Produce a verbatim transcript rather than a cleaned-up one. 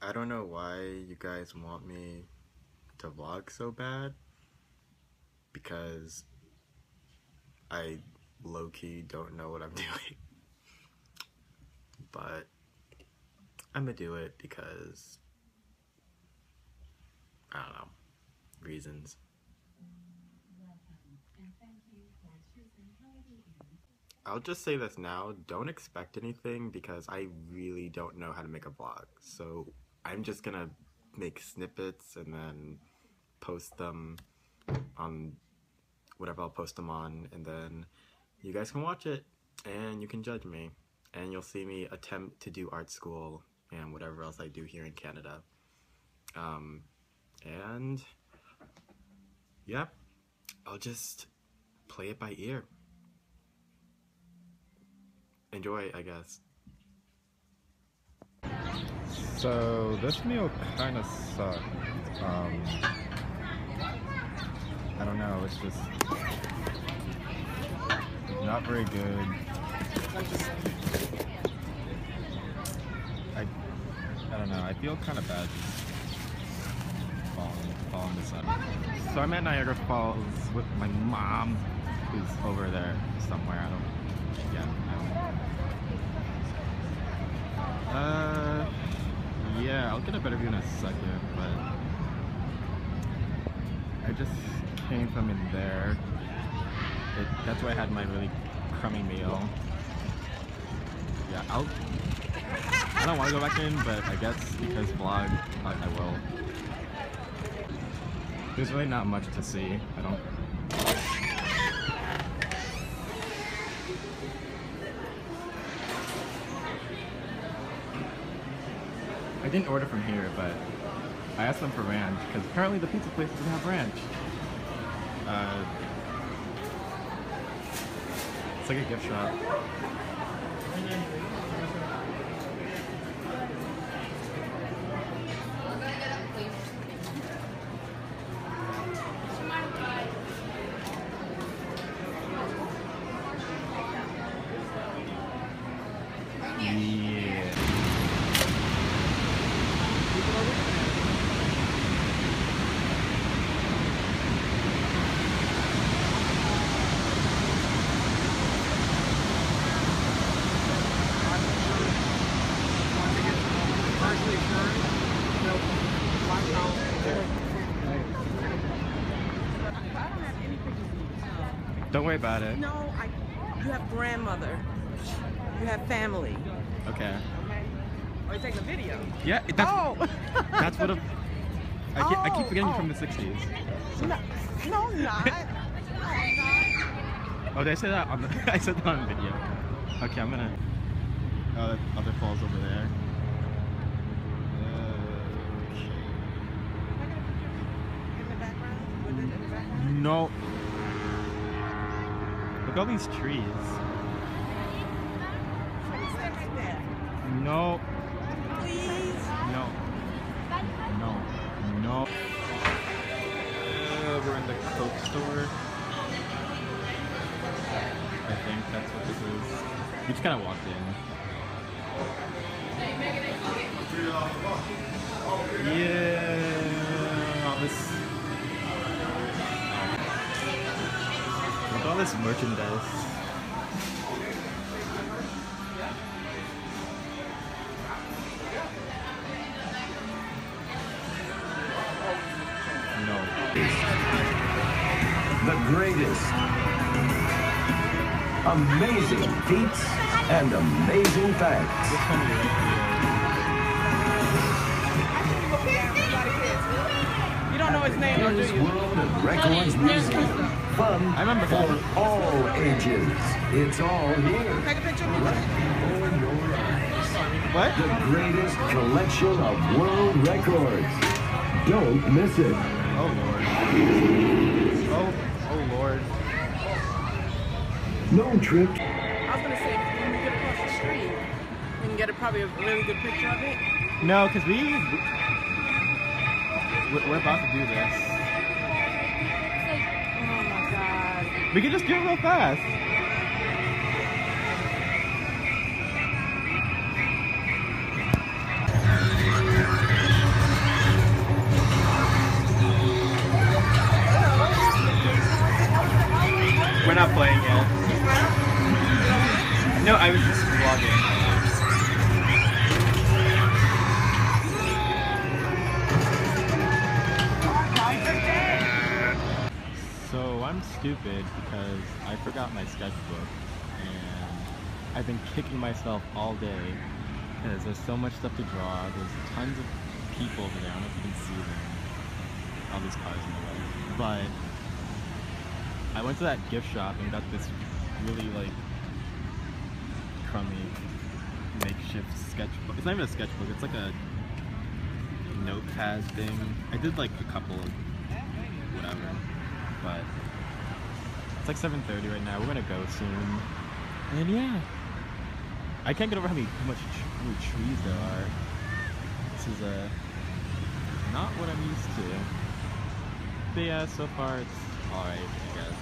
I don't know why you guys want me to vlog so bad, because I low-key don't know what I'm doing. But I'm gonna do it because, I don't know, reasons. I'll just say this now, don't expect anything because I really don't know how to make a vlog. So I'm just gonna make snippets and then post them on whatever I'll post them on, and then you guys can watch it and you can judge me. And you'll see me attempt to do art school and whatever else I do here in Canada. Um, and yeah, I'll just play it by ear. Enjoy, I guess. So this meal kind of sucked. Um, I don't know, it's just not very good. I, I don't know, I feel kind of bad falling, falling this up. So I'm at Niagara Falls with my mom, who's over there somewhere. I don't, yeah, I don't Uh, yeah, I'll get a better view in a second, but I just came from in there. It, that's where I had my really crummy meal. Yeah, I'll, I don't want to go back in, but I guess because vlog, I, I will. There's really not much to see. I don't. I didn't order from here, but I asked them for ranch because apparently the pizza place doesn't have ranch. Uh, it's like a gift shop. Don't worry about it. No, I, you have grandmother. You have family. Okay. Are you taking a video? Yeah, that's, oh. that's what a, I, keep, oh, I keep forgetting oh. you from the sixties. No, no I'm not. No, I'm Oh, did I say that on the, I said that on video. Okay, I'm gonna, oh, the other falls over there. In the background? With it in the background? No. Look at all these trees. Stand right there. No. Please. No. No. No. Uh, we're in the Coke store. I think that's what this is. We just kind of walked in. Yeah. All this. Look at all this merchandise. No. The greatest. Amazing feats and amazing facts. You don't know his name, do Guinness you? World of Records Museum. Fun I remember for him. all ages. It's all here. Take a picture of me. Right before your eyes. What? The greatest collection of world records. Don't miss it. Oh Lord. Oh, oh Lord. No trick. I was gonna say, when we get across the street, we can get a, probably a really good picture of it. No, because we, we we're about to do this. Oh my God. We can just do it real fast. stupid because I forgot my sketchbook and I've been kicking myself all day because there's so much stuff to draw. There's tons of people over there. I don't know if you can see them. All these cars in the way. But I went to that gift shop and got this really like crummy makeshift sketchbook. It's not even a sketchbook, it's like a notepad thing. I did like a couple of whatever, but it's like seven thirty right now. We're gonna go soon. And yeah, I can't get over how many how much tr many trees there are. This is uh, not what I'm used to. But yeah, so far it's alright, I guess.